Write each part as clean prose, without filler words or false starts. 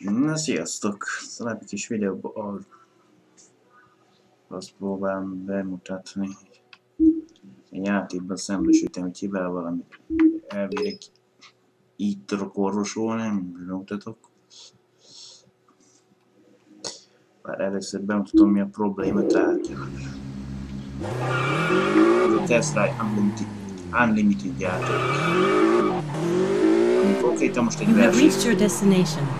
Na sziasztok! Szóval egy kis videóban azt próbálom bemutatni. Egy játékban szembesültem egy hibával, amit elvileg így tudok orvosolni, bemutatok. Bár először bemutatom, mi a probléma tárgya. Ez a Test Ride Unlimited játék. Ami konkrétan most egy verseny.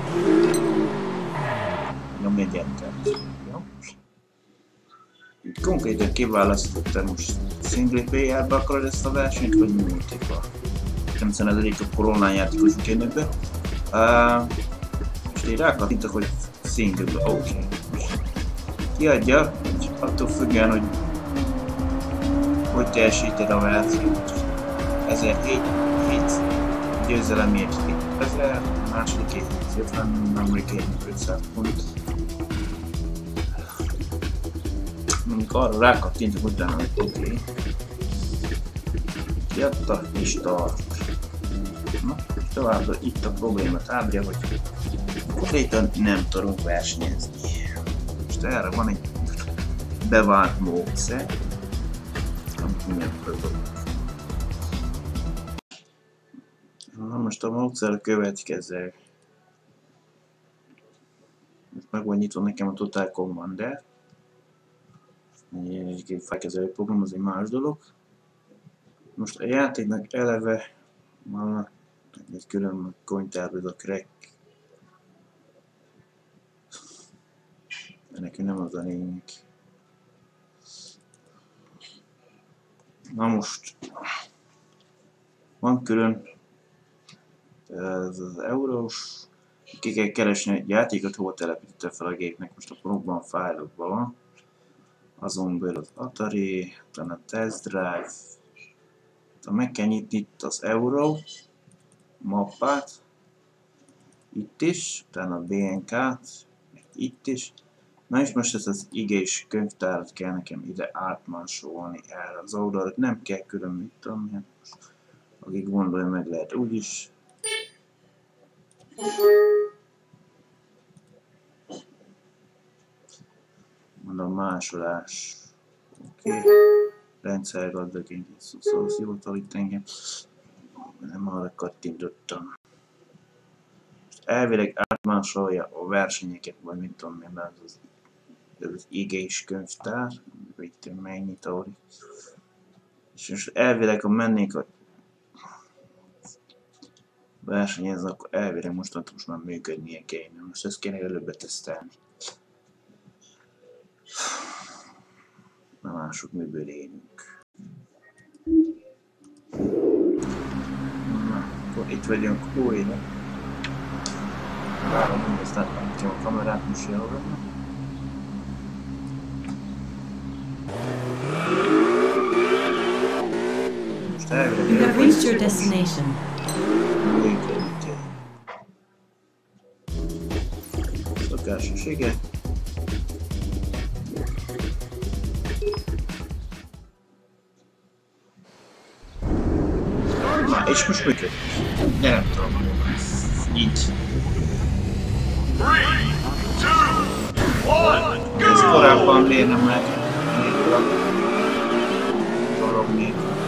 Nyomj egy entert. Jó? Itt konkrétan kiválasztottam most single player-be akarod ezt a versenyt, vagy multiba. Természetesen ez egyik akkor online játékosok jönnek be. Most én rákattintok, hogy single-be. Oké. Kiadja, attól függően, hogy teljesíted a versenyt. 1007 győzelemért 2000, második 750, harmadik 500 pont. Mondjuk arra rákattintok utána, hogy oké. Kiadta és tart. Na, továbbra itt a probléma tárgya, hogy konkrétan nem tudunk versenyezni. Most erre van egy bevált módszer, amit mindjárt tudok. Na most a módszer a következő. Meg van nyitva nekem a Total Commander. Egy felkezelő program, az egy más dolog. Most a játéknak eleve van egy külön cointár, ez a crack. De nekünk nem az a lényeg. Na most van külön ez az eurós, ki kell keresni egy játékot, hol telepítette fel a gépnek, most a próbban fájlokban van. Azon belül az Atari, utána a Test Drive, meg kell nyitni itt az Euro mappát, itt is, utána a BNK-t, itt is. Na és most ez az igés könyvtárat kell nekem ide átmásolni erre az oldalra, nem kell külön, mit tudom én, akik gondolja, meg lehet úgyis. Mondom, másolás. Oké. Rendszergazdagító szóval itt engem. Nem arra kattintottam. Most elvileg átmásolja a versenyeket, vagy mit tudom én, ez az igés könyvtár. Itt megnyitó. És most elvileg, ha mennék a versenyezni, akkor elvileg most már működnie kéne. Most ezt kéne előbb tesztelni. Na mások miből élünk. Na, akkor itt vagyunk újra. Várom, hogy ezt átlátom a kamerát, most jelölöm. Most elvileg You have reached your destination. Szokásos, igen. Na, és most működik. De nem tudom. Így. Ez korábban miért nem lehet dolog még.